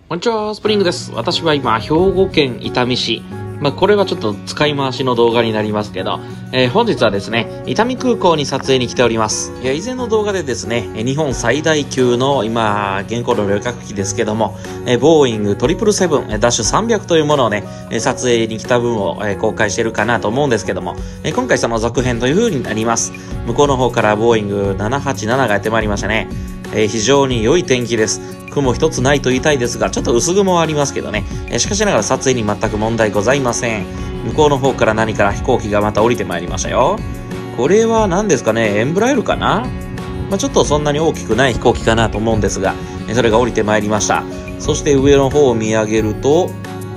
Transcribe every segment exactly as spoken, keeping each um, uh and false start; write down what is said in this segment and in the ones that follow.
こんにちは、スプリングです。私は今、兵庫県伊丹市。まあ、これはちょっと使い回しの動画になりますけど、えー、本日はですね、伊丹空港に撮影に来ております。いや、以前の動画でですね、日本最大級の今、現行の旅客機ですけども、えー、ボーイングトリプルセブンダッシュさんびゃくというものをね、撮影に来た分を、えー、公開してるかなと思うんですけども、えー、今回その続編という風になります。向こうの方からボーイングななはちなながやってまいりましたね。えー、非常に良い天気です。雲一つないと言いたいですが、ちょっと薄雲はありますけどね。えー、しかしながら撮影に全く問題ございません。向こうの方から何から飛行機がまた降りてまいりましたよ。これは何ですかね、エンブラエルかな、まあ、ちょっとそんなに大きくない飛行機かなと思うんですが、えー、それが降りてまいりました。そして上の方を見上げると、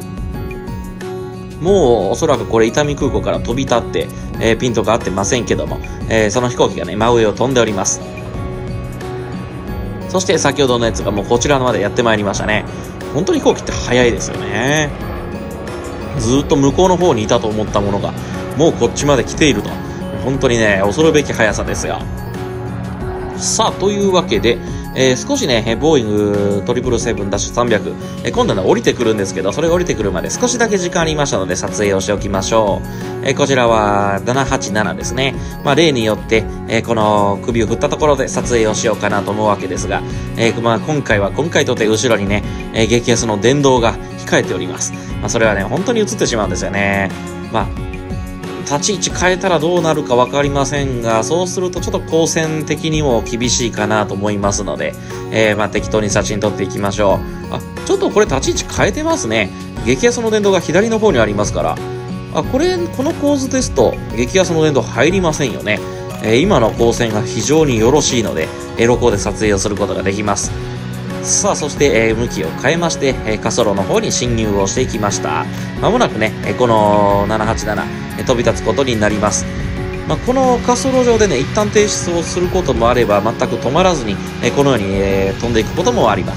もうおそらくこれ伊丹空港から飛び立って、えー、ピントが合ってませんけども、えー、その飛行機がね、真上を飛んでおります。そして先ほどのやつがもうこちらまでやってまいりましたね。本当に飛行機って早いですよね。ずーっと向こうの方にいたと思ったものがもうこっちまで来ていると。本当にね、恐るべき速さですよ。さあ、というわけで、えー、少しね、ボーイングトリプルセブンダッシュさんびゃく、えー、今度は降りてくるんですけど、それが降りてくるまで少しだけ時間ありましたので撮影をしておきましょう。えー、こちらはななはちななですね。まあ例によって、えー、この首を振ったところで撮影をしようかなと思うわけですが、えー、まあ今回は今回とて後ろにね、えー、激安の電動が控えております。まあそれはね、本当に映ってしまうんですよね。まあ立ち位置変えたらどうなるか分かりませんが、そうするとちょっと光線的にも厳しいかなと思いますので、えー、まあ適当に写真撮っていきましょう。あ、ちょっとこれ立ち位置変えてますね。激安の電動が左の方にありますから。あ、これ、この構図ですと、激安の電動入りませんよね。えー、今の光線が非常によろしいので、エロ光で撮影をすることができます。さあ、そして、えー、向きを変えまして、えー、滑走路の方に進入をしていきました。まもなくね、えー、このななはちなな、えー、飛び立つことになります。まあ、この滑走路上でね、一旦停止をすることもあれば、全く止まらずに、えー、このように、えー、飛んでいくこともあります。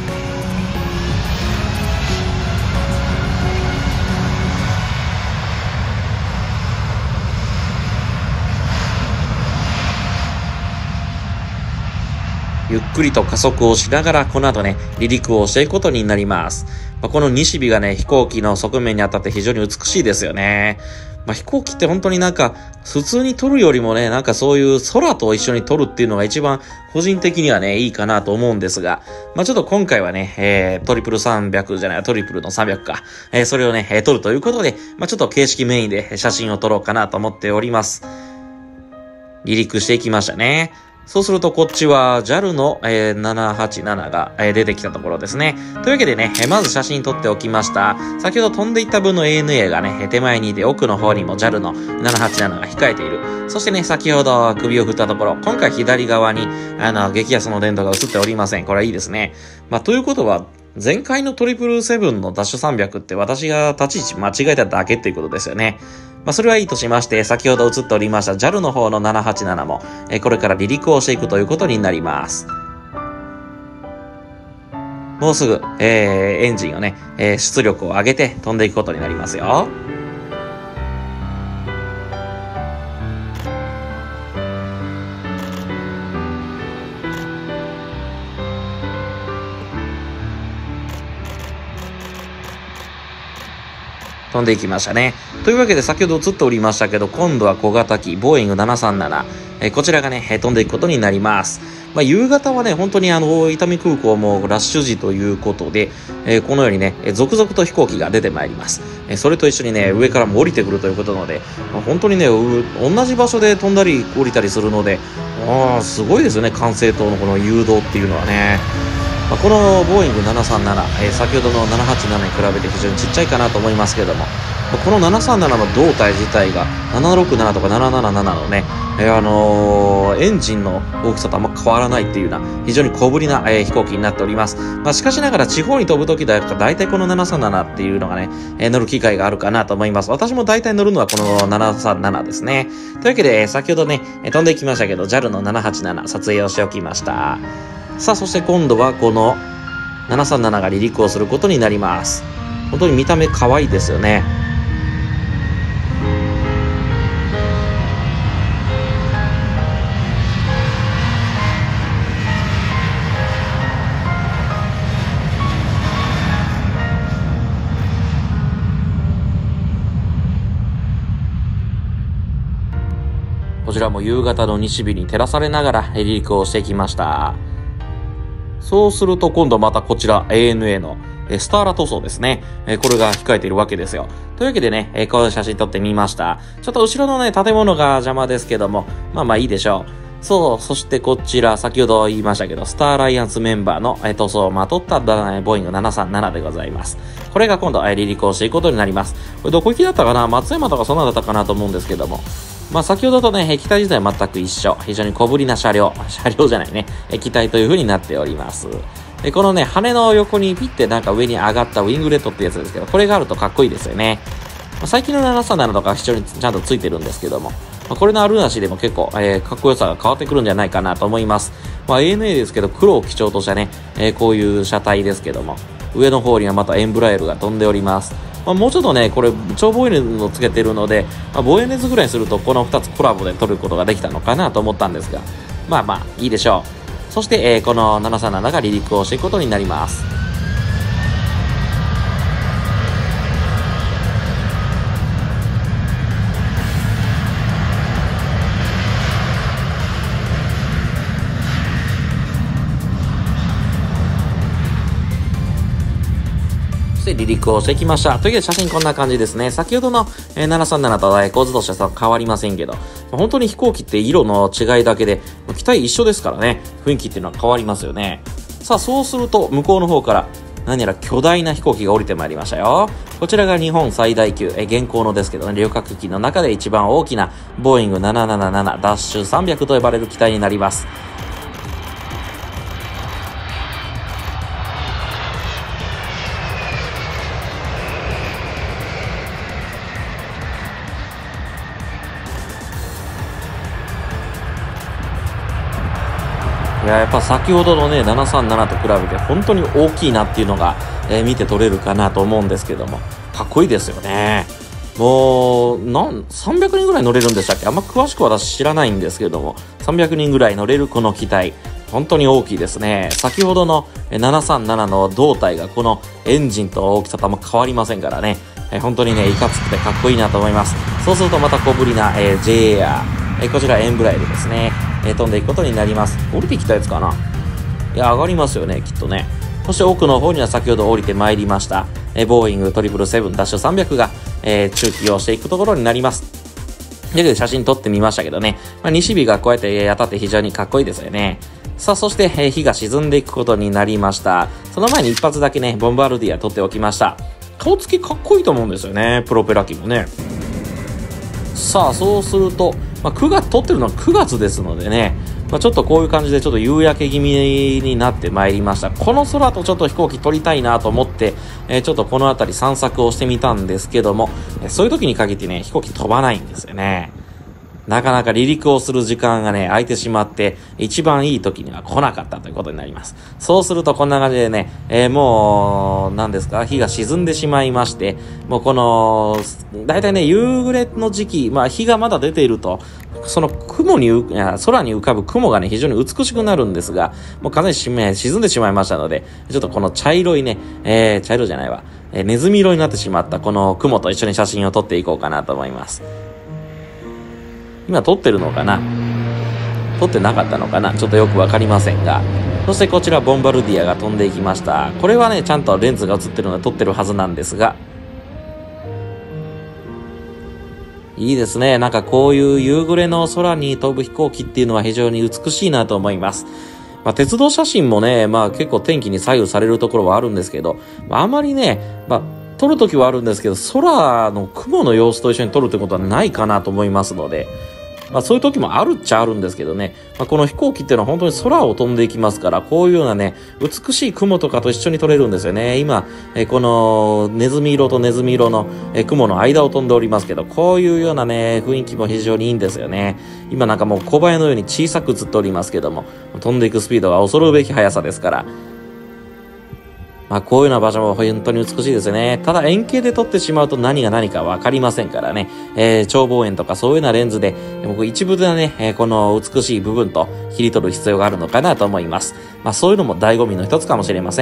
ゆっくりと加速をしながら、この後ね、離陸をしていくことになります。まあ、この西日がね、飛行機の側面に当たって非常に美しいですよね。まあ、飛行機って本当になんか、普通に撮るよりもね、なんかそういう空と一緒に撮るっていうのが一番個人的にはね、いいかなと思うんですが、まあ、ちょっと今回はね、えー、トリプルさんびゃくじゃない、トリプルのさんびゃくか、えー、それをね、えー、撮るということで、まあ、ちょっと形式メインで写真を撮ろうかなと思っております。離陸していきましたね。そうするとこっちは ジャル の、えー、ななはちななが、えー、出てきたところですね。というわけでね、えー、まず写真撮っておきました。先ほど飛んでいった分の エーエヌエー がね、手前にいて奥の方にも ジャル のななはちななが控えている。そしてね、先ほど首を振ったところ、今回左側に、あの、激安の電動が映っておりません。これはいいですね。まあ、ということは、前回のトリプルセブンのダッシュさんびゃくって私が立ち位置間違えただけっていうことですよね。まあ、それはいいとしまして、先ほど映っておりました ジャル の方のななはちななも、えこれから離陸をしていくということになります。もうすぐ、えー、エンジンをね、えー、出力を上げて飛んでいくことになりますよ。飛んでいきましたね。というわけで先ほど映っておりましたけど、今度は小型機、ボーイングななさんなな、えー、こちらがね、飛んでいくことになります。まあ、夕方はね、本当にあの、伊丹空港もラッシュ時ということで、えー、このようにね、続々と飛行機が出てまいります。えー、それと一緒にね、上からも降りてくるということなので、まあ、本当にね、同じ場所で飛んだり降りたりするので、あー、すごいですよね、管制塔のこの誘導っていうのはね。まあ、このボーイングななさんなな、えー、先ほどのななはちななに比べて非常にちっちゃいかなと思いますけれども、このななさんななの胴体自体がななろくななとかなななななのね、えー、あのー、エンジンの大きさとあんま変わらないっていうような非常に小ぶりな、えー、飛行機になっております。まあ、しかしながら地方に飛ぶときだと大体このななさんななっていうのがね、えー、乗る機会があるかなと思います。私も大体乗るのはこのななさんななですね。というわけで、えー、先ほどね、飛んでいきましたけど ジャル のななはちなな撮影をしておきました。さあ、そして今度はこのななさんななが離陸をすることになります。本当に見た目可愛いですよね。 こちらも夕方の西日に照らされながら離陸をしてきました。そうすると今度またこちら エーエヌエー のスターラ塗装ですね。これが控えているわけですよ。というわけでね、こういう写真撮ってみました。ちょっと後ろのね、建物が邪魔ですけども、まあまあいいでしょう。そう、そしてこちら、先ほど言いましたけど、スターアライアンスメンバーの塗装をまとったボーイングななさんななでございます。これが今度離陸をしていくことになります。これどこ行きだったかな、松山とかそんなだったかなと思うんですけども。まあ先ほどとね、機体自体は全く一緒。非常に小ぶりな車両。車両じゃないね。機体という風になっております。で、このね、羽の横にピッてなんか上に上がったウィングレットってやつですけど、これがあるとかっこいいですよね。まあ、最近のななさんななとか非常にちゃんとついてるんですけども、まあ、これのあるなしでも結構、えー、かっこよさが変わってくるんじゃないかなと思います。まあ エーエヌエー ですけど、黒を基調としたね、えー、こういう車体ですけども、上の方にはまたエンブラエルが飛んでおります。まあ、もうちょっとね、これ、超ボイネズをつけてるので、まあ、ボイネズぐらいにすると、このふたつコラボで撮ることができたのかなと思ったんですが、まあまあ、いいでしょう。そして、えー、このななさんななが離陸をしていくことになります。離陸をしてきました。というわけで写真こんな感じですね。先ほどのななさんななと構図としては変わりませんけど、本当に飛行機って色の違いだけで、機体一緒ですからね、雰囲気っていうのは変わりますよね。さあ、そうすると向こうの方から何やら巨大な飛行機が降りてまいりましたよ。こちらが日本最大級、え現行のですけどね、旅客機の中で一番大きなボーイングななななななダッシュさんびゃくと呼ばれる機体になります。いや、やっぱ先ほどのね、ななさんななと比べて本当に大きいなっていうのが、えー、見て取れるかなと思うんですけども、かっこいいですよね。もう、なん、さんびゃくにんぐらい乗れるんでしたっけ？あんま詳しく私知らないんですけども、さんびゃくにんぐらい乗れるこの機体、本当に大きいですね。先ほどのななさんななの胴体がこのエンジンと大きさとあんま変わりませんからね、えー、本当にね、いかつくてかっこいいなと思います。そうするとまた小ぶりな、えー、ジェイエーアー、えー、こちらエンブラエルですね。えー、飛んでいくことになります。降りてきたやつかな？いや、上がりますよね、きっとね。そして奥の方には先ほど降りてまいりました、えー、ボーイングトリプルセブンダッシュさんびゃくが、えー、中期をしていくところになります。というわけで写真撮ってみましたけどね、まあ、西日がこうやって当たって非常にかっこいいですよね。さあ、そして、えー、日が沈んでいくことになりました。その前に一発だけね、ボンバルディア撮っておきました。顔つきかっこいいと思うんですよね、プロペラ機もね。さあ、そうすると、まあ、くがつ、撮ってるのはくがつですのでね、まあ、ちょっとこういう感じでちょっと夕焼け気味になってまいりました。この空とちょっと飛行機撮りたいなと思って、えー、ちょっとこの辺り散策をしてみたんですけども、そういう時に限ってね、飛行機飛ばないんですよね。なかなか離陸をする時間がね、空いてしまって、一番いい時には来なかったということになります。そうするとこんな感じでね、えー、もう、何ですか、日が沈んでしまいまして、もうこの、だいたいね、夕暮れの時期、まあ日がまだ出ていると、その雲に、いや空に浮かぶ雲がね、非常に美しくなるんですが、もう完全に沈んでしまいましたので、ちょっとこの茶色いね、えー、茶色じゃないわ、えー、ネズミ色になってしまったこの雲と一緒に写真を撮っていこうかなと思います。今撮ってるのかな？撮ってなかったのかな？ちょっとよくわかりませんが。そしてこちらボンバルディアが飛んでいきました。これはね、ちゃんとレンズが映ってるので撮ってるはずなんですが。いいですね。なんかこういう夕暮れの空に飛ぶ飛行機っていうのは非常に美しいなと思います。まあ、鉄道写真もね、まあ結構天気に左右されるところはあるんですけど、まあ、あまりね、まあ撮るときはあるんですけど、空の雲の様子と一緒に撮るってことはないかなと思いますので、まあそういう時もあるっちゃあるんですけどね、まあ、この飛行機っていうのは本当に空を飛んでいきますから、こういうようなね、美しい雲とかと一緒に撮れるんですよね。今、えこのネズミ色とネズミ色のえ雲の間を飛んでおりますけど、こういうようなね、雰囲気も非常にいいんですよね。今なんかもう小林のように小さく映っておりますけども、飛んでいくスピードが恐るべき速さですから、まあこういうような場所も本当に美しいですよね。ただ円形で撮ってしまうと何が何かわかりませんからね。えー、超望遠とかそういうようなレンズで、僕一部ではね、えー、この美しい部分と切り取る必要があるのかなと思います。まあそういうのも醍醐味の一つかもしれません。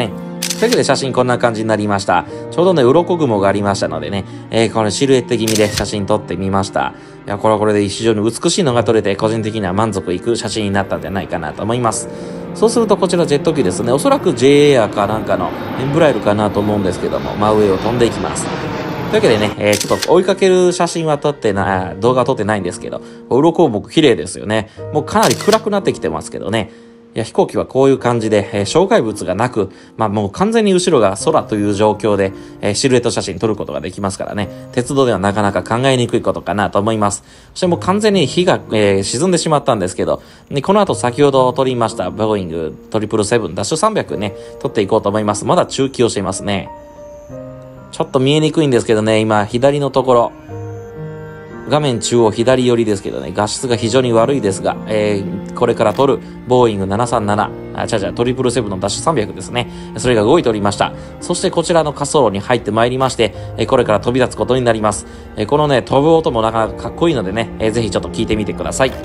というわけで写真こんな感じになりました。ちょうどね、鱗雲がありましたのでね、えー、このシルエット気味で写真撮ってみました。いや、これはこれで非常に美しいのが撮れて、個人的には満足いく写真になったんじゃないかなと思います。そうするとこちらジェット機ですね。おそらく ジェイエー かなんかのエンブライルかなと思うんですけども、真上を飛んでいきます。というわけでね、えー、ちょっと追いかける写真は撮ってない、動画は撮ってないんですけど、鱗も綺麗ですよね。もうかなり暗くなってきてますけどね。いや、飛行機はこういう感じで、えー、障害物がなく、まあもう完全に後ろが空という状況で、えー、シルエット写真撮ることができますからね。鉄道ではなかなか考えにくいことかなと思います。そしてもう完全に日が、えー、沈んでしまったんですけど、ね、この後先ほど撮りました、ボーイングトリプルセブンダッシュさんびゃくね、撮っていこうと思います。まだ中期をしていますね。ちょっと見えにくいんですけどね、今、左のところ、画面中央左寄りですけどね、画質が非常に悪いですが、えー、これから撮る、ボーイングななさんなな、あ、ちゃちゃ、トリプルセブンのダッシュさんびゃくですね。それが動いておりました。そしてこちらの滑走路に入ってまいりまして、えー、これから飛び立つことになります。えー、このね、飛ぶ音もなかなかかっこいいのでね、えー、ぜひちょっと聞いてみてください。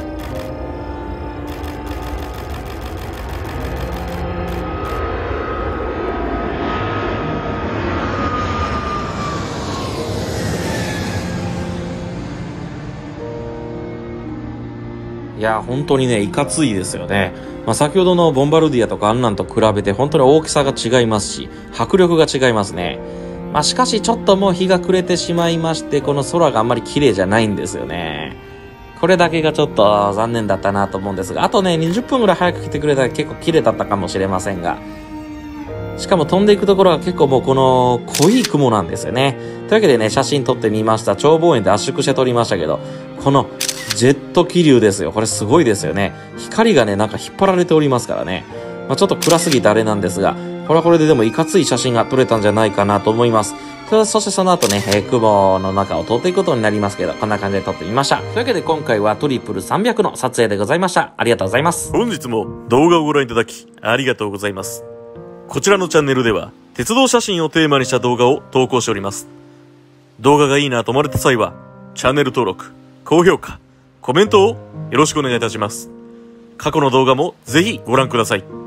いや、本当にね、いかついですよね。まあ、先ほどのボンバルディアとかあんなんと比べて本当に大きさが違いますし、迫力が違いますね。まあ、しかしちょっともう日が暮れてしまいまして、この空があんまり綺麗じゃないんですよね。これだけがちょっと残念だったなと思うんですが、あとね、にじゅっぷんぐらい早く来てくれたら結構綺麗だったかもしれませんが、しかも飛んでいくところが結構もうこの濃い雲なんですよね。というわけでね、写真撮ってみました。超望遠で圧縮して撮りましたけど、このジェット気流ですよ。これすごいですよね。光がね、なんか引っ張られておりますからね。まあ、ちょっと暗すぎてあれなんですが、これはこれででもいかつい写真が撮れたんじゃないかなと思います。そしてその後ね、えー、雲の中を通っていくことになりますけど、こんな感じで撮ってみました。というわけで今回はトリプルさんびゃくの撮影でございました。ありがとうございます。 本日も動画をご覧いただき、ありがとうございます。こちらのチャンネルでは、鉄道写真をテーマにした動画を投稿しております。動画がいいなと思われた際は、チャンネル登録、高評価、コメントをよろしくお願いいたします。過去の動画もぜひご覧ください。